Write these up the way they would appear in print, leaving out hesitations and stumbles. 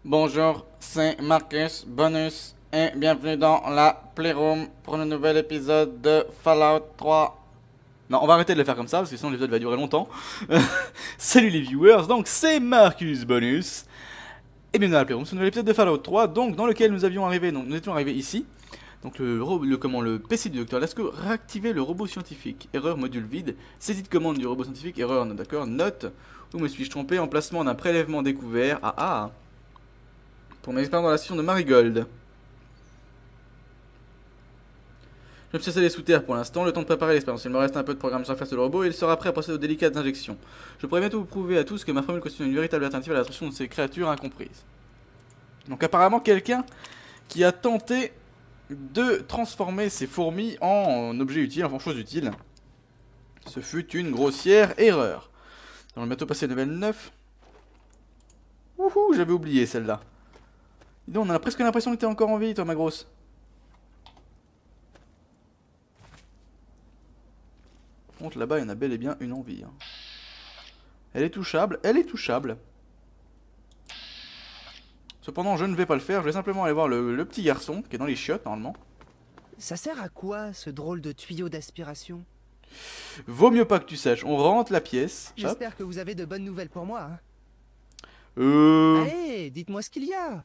Bonjour, c'est Marcus Bonus et bienvenue dans la Playroom pour un nouvel épisode de Fallout 3. Non, on va arrêter de le faire comme ça parce que sinon l'épisode va durer longtemps. Salut les viewers, donc c'est Marcus Bonus et bienvenue dans la Playroom, c'est un nouvel épisode de Fallout 3 donc dans lequel nous étions arrivés ici. Donc le PC du docteur Lasco réactiver le robot scientifique. Erreur module vide. Saisie de commande du robot scientifique. Erreur, d'accord. Note. Où me suis-je trompé? Emplacement d'un prélèvement découvert. Pour mes expériences dans la station de Marigold. Je me suis installé sous terre pour l'instant, le temps de préparer l'expérience. Il me reste un peu de programme sur la face de le robot et il sera prêt à procéder aux délicates injections. Je pourrais bientôt vous prouver à tous que ma formule constitue une véritable alternative à la destruction de ces créatures incomprises. Donc apparemment quelqu'un qui a tenté de transformer ces fourmis en objets utiles, en chose utile. Ce fut une grossière erreur. On va bientôt passer à level 9. Wouhou, j'avais oublié celle-là. Dis donc, on a presque l'impression que t'es encore en vie, toi, ma grosse. Par contre, là-bas, il y en a bel et bien une en vie. Hein. Elle est touchable, elle est touchable. Cependant, je ne vais pas le faire, je vais simplement aller voir le petit garçon qui est dans les chiottes, normalement. Ça sert à quoi, ce drôle de tuyau d'aspiration? Vaut mieux pas que tu saches, on rentre la pièce. J'espère que vous avez de bonnes nouvelles pour moi. Hein. Allez, dites-moi ce qu'il y a.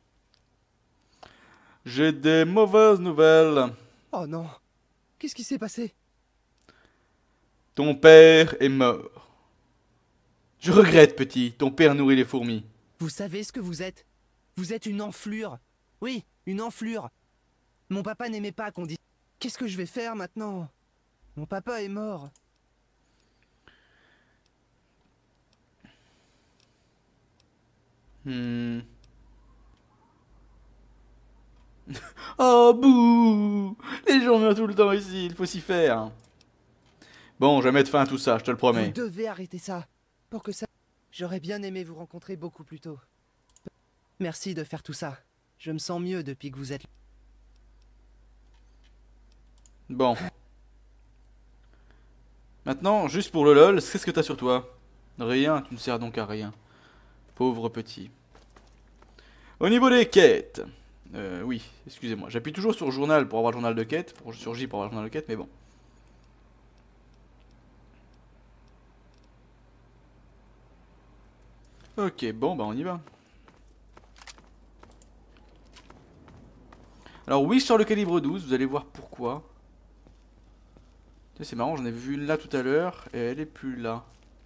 J'ai des mauvaises nouvelles. Oh non, qu'est-ce qui s'est passé? Ton père est mort. Je regrette, petit, ton père nourrit les fourmis. Vous savez ce que vous êtes? Vous êtes une enflure. Oui, une enflure. Mon papa n'aimait pas qu'on dise... Qu'est-ce que je vais faire maintenant? Mon papa est mort. Oh bouh! Les gens meurent tout le temps ici, il faut s'y faire. Bon, je vais mettre fin à tout ça, je te le Vous promets. devez arrêter ça. Pour que ça... J'aurais bien aimé vous rencontrer beaucoup plus tôt. Merci de faire tout ça. Je me sens mieux depuis que vous êtes... Bon. Maintenant, juste pour le lol, qu'est-ce que t'as sur toi? Rien, tu ne sers donc à rien. Pauvre petit. Au niveau des quêtes. Oui, excusez-moi. J'appuie toujours sur journal pour avoir le journal de quête. Sur J pour avoir le journal de quête, mais bon. Ok, bon, bah on y va. Alors oui, je sors le calibre 12, vous allez voir pourquoi. C'est marrant, j'en ai vu une là tout à l'heure, et elle est plus là.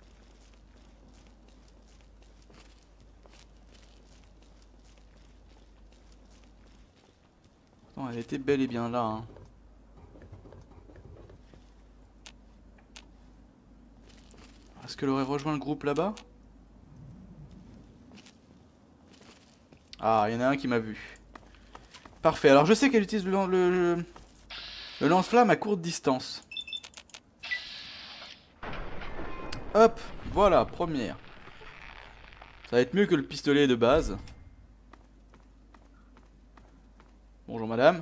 Non, elle était bel et bien là. Hein. Est-ce qu'elle aurait rejoint le groupe là-bas? Ah, il y en a un qui m'a vu. Parfait, alors je sais qu'elle utilise le lance-flamme à courte distance. Hop, voilà, première. Ça va être mieux que le pistolet de base. Bonjour madame.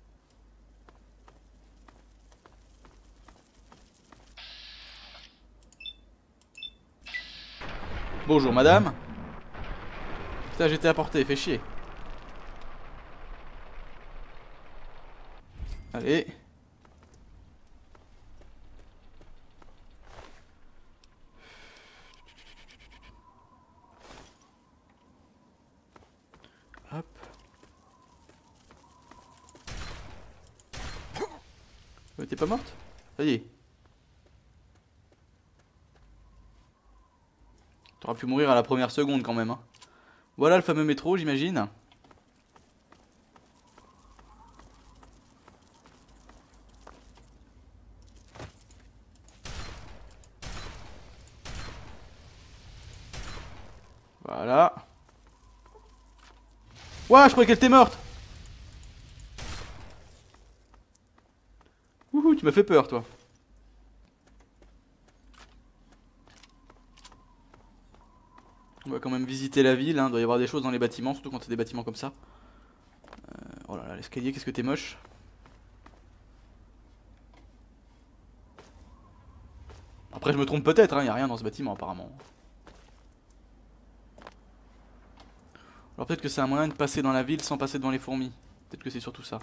Bonjour madame. Putain, j'étais à portée, fait chier. Allez. Hop. T'es pas morte? Ça y est. T'aurais pu mourir à la première seconde quand même. Hein. Voilà le fameux métro, j'imagine. Voilà. Ouah, je croyais qu'elle était morte. Wouhou, tu m'as fait peur, toi. On va quand même visiter la ville, hein. Il doit y avoir des choses dans les bâtiments, surtout quand c'est des bâtiments comme ça. Oh là là, l'escalier, qu'est-ce que t'es moche. Après, je me trompe peut-être, hein. Y a rien dans ce bâtiment, apparemment. Alors peut-être que c'est un moyen de passer dans la ville sans passer devant les fourmis. Peut-être que c'est surtout ça.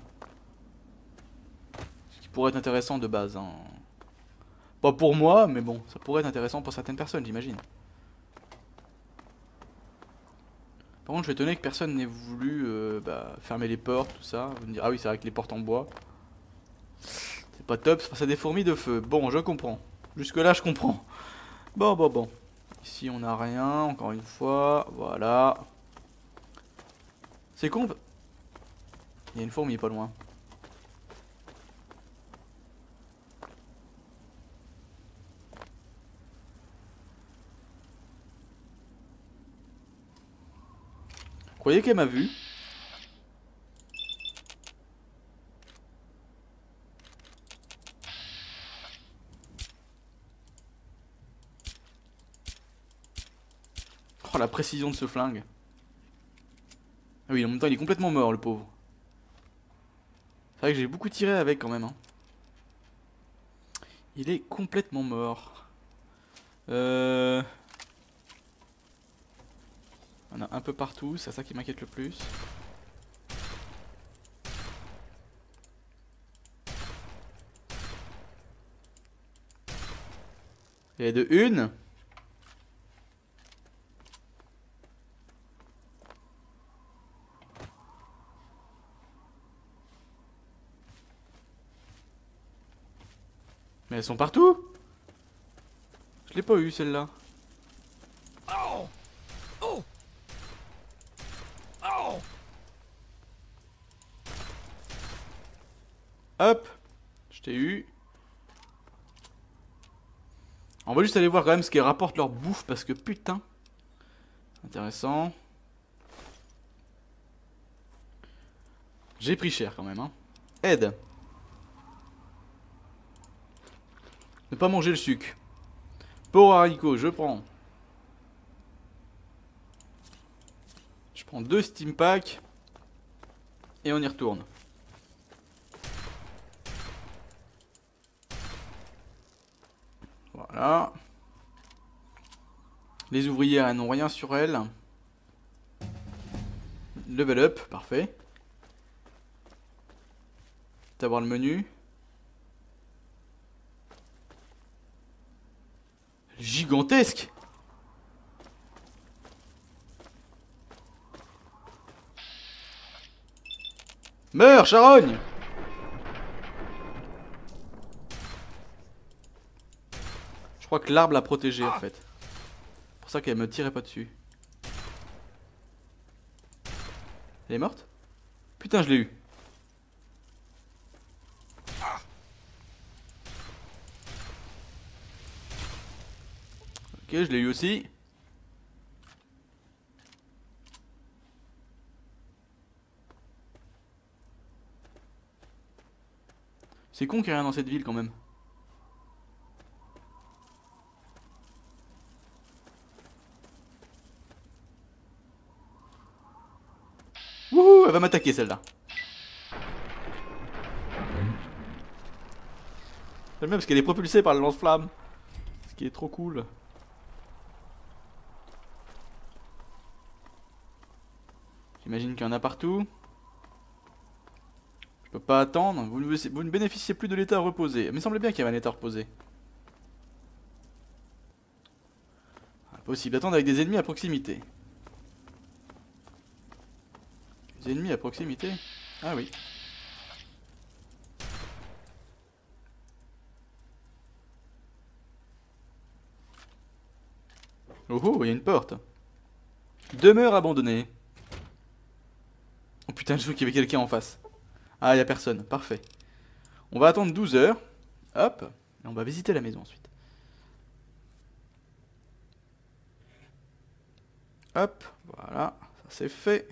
Ce qui pourrait être intéressant de base, hein. Pas pour moi, mais bon, ça pourrait être intéressant pour certaines personnes, j'imagine. Par contre, je suis étonné que personne n'ait voulu fermer les portes, tout ça. Vous me direz, ah oui, c'est vrai que les portes en bois. C'est pas top, c'est face à des fourmis de feu. Bon, je comprends. Jusque-là, je comprends. Bon. Ici, on n'a rien, encore une fois. Voilà. C'est con. Il y a une fourmi pas loin. Vous croyez qu'elle m'a vu? Oh, la précision de ce flingue. Ah oui, en même temps, il est complètement mort, le pauvre. C'est vrai que j'ai beaucoup tiré avec quand même, hein. Il est complètement mort. On a un peu partout, c'est ça qui m'inquiète le plus. Et de une. Mais elles sont partout. Je l'ai pas eu celle-là. Hop, je t'ai eu. On va juste aller voir quand même ce qu'ils rapportent leur bouffe parce que putain. Intéressant. J'ai pris cher quand même, hein. Aide. Ne pas manger le sucre. Pour haricots, je prends. Je prends 2 steam packs. Et on y retourne. Voilà. Les ouvrières, elles n'ont rien sur elles. Level up, parfait. D'avoir le menu. Gigantesque. Meurs, charogne. Je crois que l'arbre l'a protégée en fait. C'est pour ça qu'elle me tirait pas dessus. Elle est morte? Putain, je l'ai eu. Ok, je l'ai eu aussi. C'est con qu'il n'y ait rien dans cette ville quand même. Wouhou, elle va m'attaquer celle-là. J'aime bien parce qu'elle est propulsée par le lance-flamme. Ce qui est trop cool. J'imagine qu'il y en a partout. Je peux pas attendre. Vous ne bénéficiez plus de l'état reposé. Il me semblait bien qu'il y avait un état reposé. Impossible d'attendre avec des ennemis à proximité. Des ennemis à proximité? Ah oui. Oh oh, il y a une porte. Demeure abandonnée. Oh putain, je vois qu'il y avait quelqu'un en face. Ah, il y a personne. Parfait. On va attendre 12 heures. Hop. Et on va visiter la maison ensuite. Hop. Voilà. Ça c'est fait.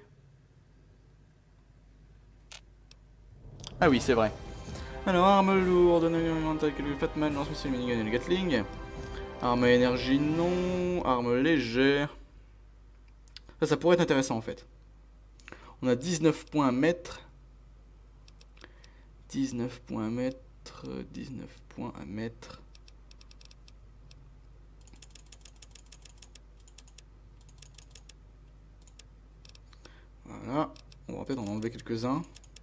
Ah oui, c'est vrai. Alors, arme lourde, le Fatman, lance-missile, minigun et le Gatling. Arme à énergie, non. Arme légère. Ça pourrait être intéressant en fait. On a 19 points à mettre. 19 points à mettre. 19 points à mettre. Voilà. On va peut-être en enlever quelques-uns.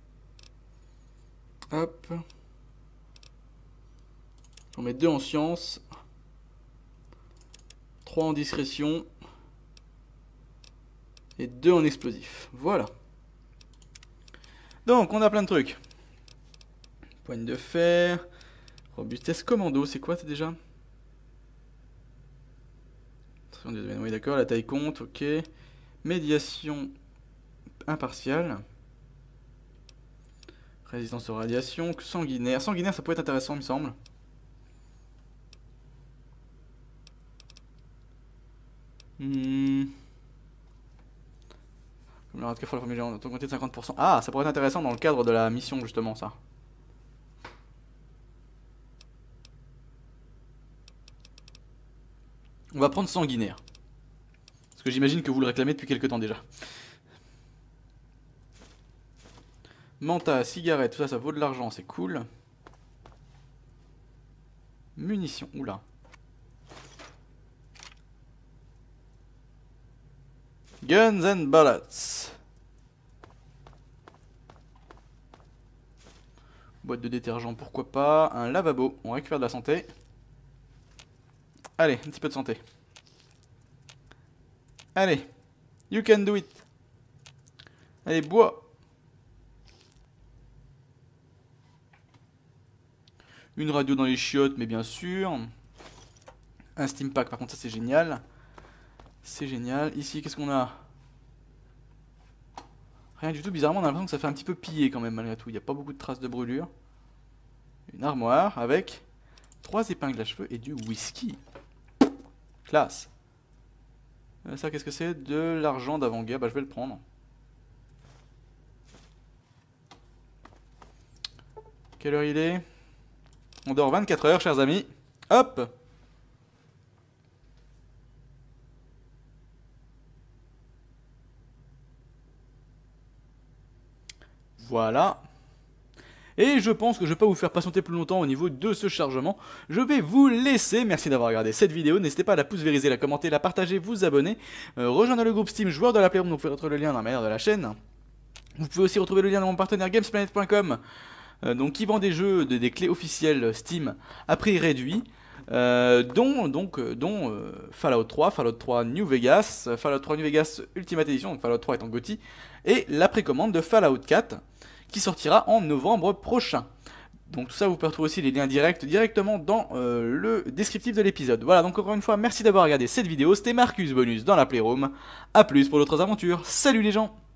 Hop. On met 2 en science. 3 en discrétion. Et 2 en explosif. Voilà. Donc, on a plein de trucs. Poigne de fer. Robustesse commando, c'est quoi, c'est déjà? Oui, d'accord, la taille compte, ok. Médiation impartiale. Résistance aux radiations. Sanguinaire. Sanguinaire, ça peut être intéressant, il me semble. On a fois la formule géante, augmenter de 50%. Ah, ça pourrait être intéressant dans le cadre de la mission, justement, ça. On va prendre sanguinaire. Parce que j'imagine que vous le réclamez depuis quelques temps déjà. Manta, cigarette, tout ça, ça vaut de l'argent, c'est cool. Munitions, oula. Guns and bullets. Boîte de détergent, pourquoi pas. Un lavabo, on récupère de la santé. Allez, un petit peu de santé. Allez, you can do it. Allez, bois. Une radio dans les chiottes, mais bien sûr. Un steam pack, par contre, ça c'est génial. C'est génial. Ici, qu'est-ce qu'on a? Rien du tout. Bizarrement, on a l'impression que ça fait un petit peu piller quand même, malgré tout. Il n'y a pas beaucoup de traces de brûlure. Une armoire avec 3 épingles à cheveux et du whisky. Classe. Ça, qu'est-ce que c'est? De l'argent d'avant-guerre. Bah, je vais le prendre. Quelle heure il est? On dort 24 heures, chers amis. Hop! Voilà. Et je pense que je ne vais pas vous faire patienter plus longtemps au niveau de ce chargement. Je vais vous laisser. Merci d'avoir regardé cette vidéo. N'hésitez pas à la pouce vériser, la commenter, la partager, vous abonner. Rejoindre le groupe Steam Joueurs de la Playroom. Vous pouvez retrouver le lien dans la bannière de la chaîne. Vous pouvez aussi retrouver le lien dans mon partenaire Gamesplanet.com. Donc qui vend des jeux, des clés officielles Steam à prix réduit. Dont Fallout 3, Fallout 3 New Vegas, Fallout 3 New Vegas Ultimate Edition, donc Fallout 3 est en GOTY, et la précommande de Fallout 4 qui sortira en novembre prochain. Donc tout ça, vous pouvez retrouver aussi les liens directement dans le descriptif de l'épisode. Voilà, donc encore une fois, merci d'avoir regardé cette vidéo. C'était Marcus Bonus dans la Playroom. A plus pour d'autres aventures. Salut les gens!